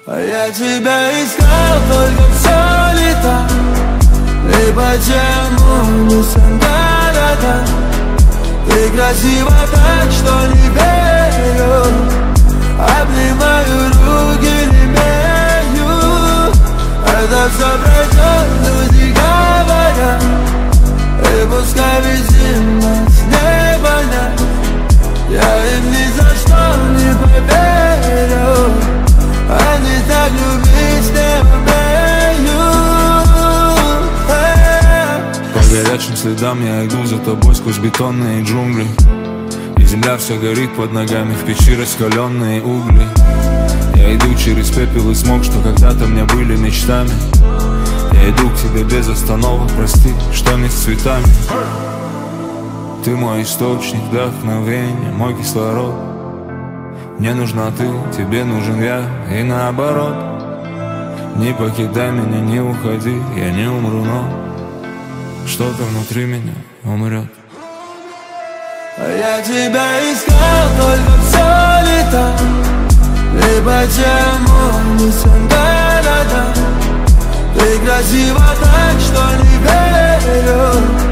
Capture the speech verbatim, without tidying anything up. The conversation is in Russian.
А я тебя искал, только все не так. И почему не сам города? Ты красива так, что не верю. Обнимаю, руки не имею. Это все пройдет, люди говорят. И пускай везде нас не понять. Я им ни за что не поверю. Они так любить не умеют. По горячим следам я иду за тобой сквозь бетонные джунгли. И земля все горит под ногами, в печи раскаленные угли. Я иду через пепел и смог, что когда-то мне были мечтами. Я иду к тебе без остановок, прости, что не с цветами. Ты мой источник вдохновения, мой кислород. Мне нужна ты, тебе нужен я, и наоборот. Не покидай меня, не уходи, я не умру, но что-то внутри меня умрет. А я тебя искал, только все не так. И почему не сам города? Ты красива так, что не верю.